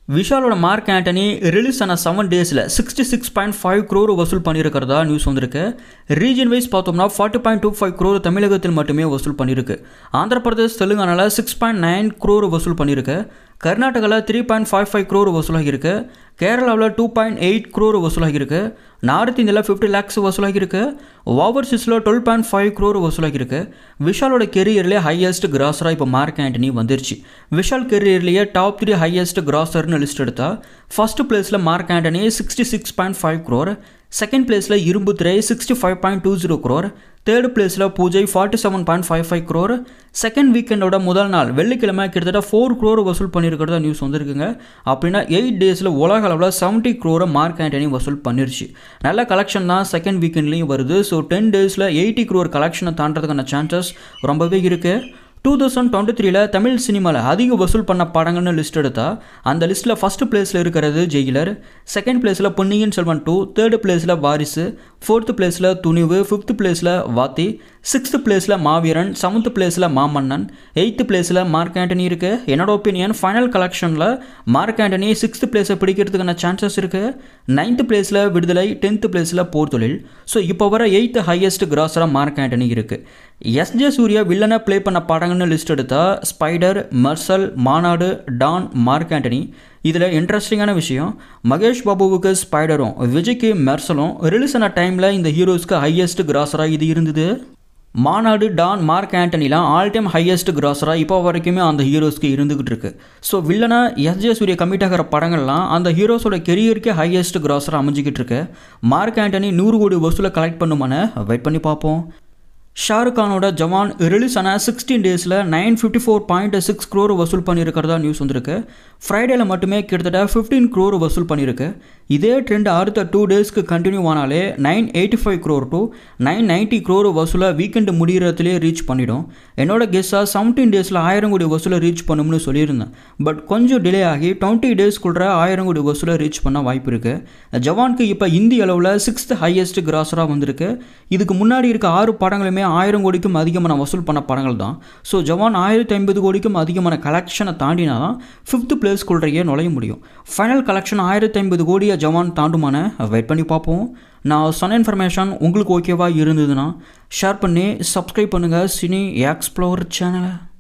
விஷாலோட Mark Antony release ஆன 7 டேஸில் 66.5 crore வசூல் பண்ணியிருக்கிறதா நியூஸ் வந்திருக்கு. ரீஜன் வைஸ் பார்த்தோம்னா 40.25 crore தமிழகத்தில் மட்டுமே வசூல் பண்ணியிருக்கு. ஆந்திர பிரதேஷ் தெலுங்கானாவில் 6.9 crore வசூல் பண்ணியிருக்கு. கர்நாடகாவில் 3.55 crore வசூலாகியிருக்கு. கேரளாவில் 2.8 crore வசூலாகியிருக்கு. நார்த் இந்தியாவில் 50 lakhs வசூலாகியிருக்கு. ஓவர்சீஸில் 12.5 crore வசூலாகியிருக்கு. விஷாலோட கெரியர்லேயே ஹையஸ்ட் கிராஸராக இப்போ மார்க் ஆண்டனி வந்துருச்சு. விஷால் கெரியர்லேயே டாப் 3 ஹையஸ்ட் கிராஸர்னு லிஸ்ட் எடுத்தா ஃபர்ஸ்ட் பிளேஸில் மார்க் ஆண்டனி 66.5 crore, செகண்ட் பிளேஸில் இரும்புத்திரை 65.20 crore, தேர்ட் பிளேஸில் பூஜை 47.55 crore. செகண்ட் வீக்கெண்டோட முதல் நாள் வெள்ளிக்கிழமை கிட்டத்தட்ட 4 crore வசூல் பண்ணியிருக்கிறதா நியூஸ் வந்திருக்குங்க. அப்படின்னா 8 டேஸில் உலக அளவில் 70 crore மார்க் ஆண்டனி வசூல் பண்ணிருச்சு. நல்ல கலெக்ஷன் தான் செகண்ட் வீக்கெண்ட்லேயும் வருது. ஸோ 10 டேஸில் 80 crore கலெக்ஷனை தாண்டதுக்கான சான்சஸ் ரொம்பவே இருக்குது. 2023 தமிழ் சினிமாவில் அதிக வசூல் பண்ண படங்கள்னு லிஸ்ட் எடுத்தால் அந்த லிஸ்ட்டில் ஃபஸ்ட்டு பிளேஸில் இருக்கிறது ஜெயிலர், செகண்ட் பிளேஸில் பொன்னியின் செல்வன் 2, தேர்டு பிளேஸில் வாரிசு, ஃபோர்த்து பிளேஸில் துணிவு, ஃபிஃப்த் பிளேஸில் வாத்தி, சிக்ஸ்த்து பிளேஸில் மாவீரன், செவன்த் பிளேஸில் மாமன்னன், எயித்து பிளேஸில் மார்க் ஆண்டனி இருக்குது. என்னோட ஒப்பீனியன் ஃபைனல் கலெக்ஷனில் மார்க் ஆண்டனி 6th பிளேஸை பிடிக்கிறதுக்கான சான்சஸ் இருக்குது. 9th பிளேஸில் விடுதலை, 10th பிளேஸில் போர்த்தொழில். ஸோ இப்போ வர 8th ஹையஸ்ட் கிராஸராக மார்க் ஆண்டனி இருக்குது. எஸ்ஜே சூர்யா வில்லனை ப்ளே பண்ண படங்கள்னு லிஸ்ட் எடுத்தால் ஸ்பைடர், மர்சல், மாநாடு, டான், மார்க் ஆண்டனி. இதில் இன்ட்ரெஸ்டிங்கான விஷயம், மகேஷ் பாபுவுக்கு ஸ்பைடரும் விஜய்க்கு மெர்சலும் ரிலீஸ் ஆன டைமில் இந்த ஹீரோஸ்க்கு ஹையஸ்ட் கிராஸராக இது இருந்தது. மாநாடு, டான், மார்க் ஆண்டனிலாம் ஆல் டைம் ஹையஸ்ட் கிராஸராக இப்போ வரைக்குமே அந்த ஹீரோஸ்க்கு இருந்துகிட்டு இருக்கு. ஸோ வில்லனா எஸ்ஜே சூர்யா கமிட் ஆகிற படங்கள்லாம் அந்த ஹீரோஸோட கெரியருக்கே ஹையஸ்ட் கிராஸராக அமைஞ்சிக்கிட்டு இருக்கு. மார்க் ஆண்டனி 100 கோடி வசூலை கலெக்ட் பண்ணுமான்னு வெயிட் பண்ணி பார்ப்போம். ஷாருக் கானோட ஜவான் ரிலீஸ் ஆன 16 டேஸில் 954.6 crore வசூல் பண்ணியிருக்கிறதா நியூஸ் வந்திருக்கு. ஃப்ரைடேல மட்டுமே கிட்டத்தட்ட 15 crore வசூல் பண்ணியிருக்கு. இதே ட்ரெண்ட் அடுத்த 2 டேஸ்க்கு கண்டினியூ ஆனாலே 985 crore to 990 crore வசூலை வீக்கெண்டு முடிகிறதுலேயே ரீச் பண்ணிடும். என்னோட கெஸ்ஸாக 17 டேஸில் 1000 கோடி வசூலை ரீச் பண்ணும்னு சொல்லியிருந்தேன். பட் கொஞ்சம் டிலே ஆகி 20 டேஸ்க்குள்ள 1000 கோடி வசூலை ரீச் பண்ண வாய்ப்பு இருக்குது. ஜவானுக்கு இப்போ இந்திய அளவில் 6th ஹையஸ்ட் கிராஸராக வந்திருக்கு. இதுக்கு முன்னாடி இருக்க 6 படங்களுமே 1000 கோடிக்கும் அதிகமான வசூல் பண்ண படங்கள் தான். ஸோ ஜவான் 1050 கோடிக்கும் அதிகமான கலெக்ஷனை தாண்டினா தான் 5th பிளேஸ்க்குள்ளேயே நுழைய முடியும். ஃபைனல் கலெக்ஷன் 1050 கோடியை ஜவான் தாண்டுமான வெயிட் பண்ணி பார்ப்போம். நான் சொன்ன இன்ஃபர்மேஷன் உங்களுக்கு ஓகேவா இருந்ததுன்னா ஷேர் பண்ணி சப்ஸ்கிரைப் பண்ணுங்கள் சினி எக்ஸ்ப்ளோர் சேனலை.